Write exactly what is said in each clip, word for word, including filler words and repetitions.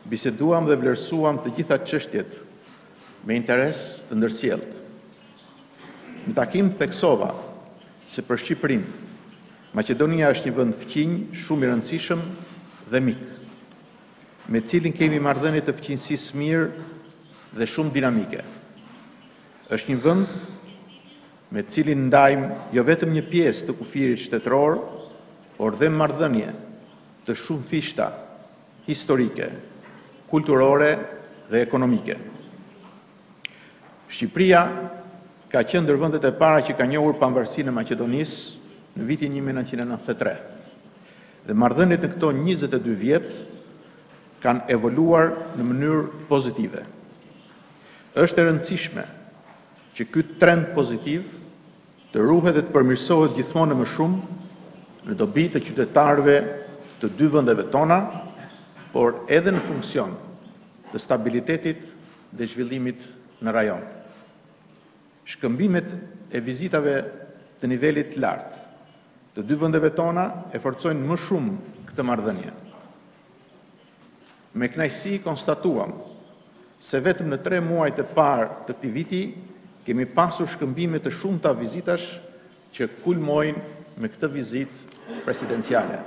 biseduam dhe vlerësuam të gjitha çështjet me interes të ndërsjellët. Në takim theksova se për Shqipërinë, Maqedonia është një vend fqinj shumë i rëndësishëm dhe mik, me cilin kemi marrëdhënie të fqinjësisë mirë dhe shumë dinamike. Është një vend me cilin ndajmë jo vetëm një pjesë të kufirit shtetëror, por dhe marrëdhënie të shumë fishta historike, kulturore dhe ekonomike. Shqipëria ka qenë ndër vendet e para që ka njohur pavarësinë e Maqedonisë në vitin një mijë e nëntëqind e nëntëdhjetë e tre. Dhe marrëdhëniet në këto njëzet e dy vjet kanë evoluar në mënyrë pozitive. Është e rëndësishme që ky trend pozitiv të ruhet dhe të përmirësohet gjithmonë më shumë në dobi të qytetarëve të dy vendeve tona, por edhe në funksion të stabilitetit dhe zhvillimit në rajon. Shkëmbimet e vizitave të nivelit lartë të dy vendeve tona e forcojnë më shumë këtë marrëdhënie. Me kënaqësi konstatuam se vetëm në tre muajt e parë të këtij viti kemi pasur shkëmbime të shumta vizitash që kulmojnë me këtë vizitë presidenciale.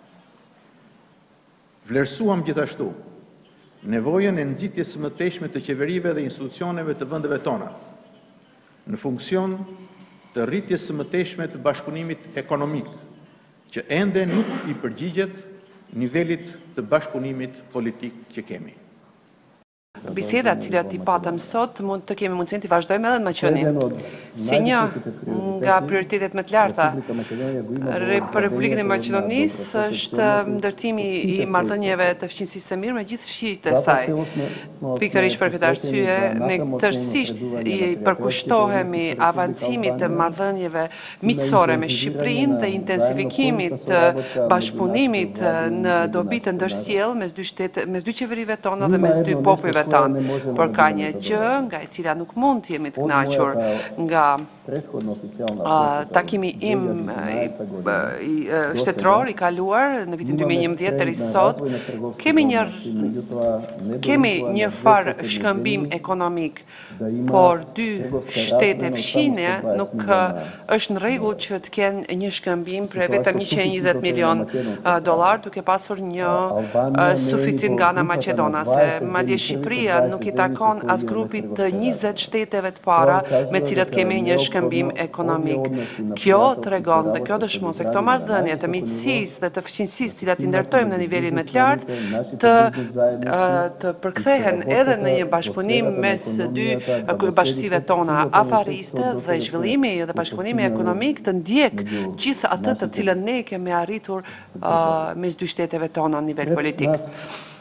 Vlerësuam gjithashtu nevojën e nxitjes së mëtejshme të qeverive dhe institucioneve të vendeve tona në funksion të rritjes së mëtejshme të bashkëpunimit ekonomik, që ende nuk i përgjigjet nivelit të bashkëpunimit politik që kemi. Bisedat cilat i patëm sot, mund të kemi mundësinë të vazhdojmë edhe në Maqedoni. Si një nga prioritetet më të larta për Republikën e Maqedonisë është ndërtimi i marrëdhënieve të fqinjësisë së mirë me gjithë fshirit e saj. Pikërisht për këtë arsye, ne tërësisht i përkushtohemi avancimit të marrëdhënieve miqësore me Shqipërinë dhe intensifikimit të bashkëpunimit në dobi të ndërsjellë mes dy shtete, mes dy qeverive tona dhe mes dy popujve tanë, por ka një gjë nga e cila nuk mund të jemi të kënaqur nga uh, takimi im i, i uh, shtetëror i kaluar në vitin dy mijë e njëmbëdhjetë deri sot, kemi një kemi një far shkëmbim ekonomik, por dy shtete fqinje nuk uh, është në rregull që të kenë një shkëmbim për vetëm njëqind e njëzet milion uh, dollar, duke pasur një uh, suficit nga ana maqedonase. Madje Shqipëria nuk i takon as grupit të njëzet shteteve të para me cilat kemi një shkëmbim ekonomik. Kjo tregon dhe kjo dëshmon se këto marrëdhënie të miqësisë dhe të fqinjësisë cilat i ndërtojmë në nivelin më të lartë të të përkthehen edhe në një bashkëpunim mes dy bashkësive tona afariste dhe zhvillimi dhe bashkëpunimi ekonomik të ndjek gjithë atë të cilën ne kemi arritur uh, mes dy shteteve tona në nivel politik.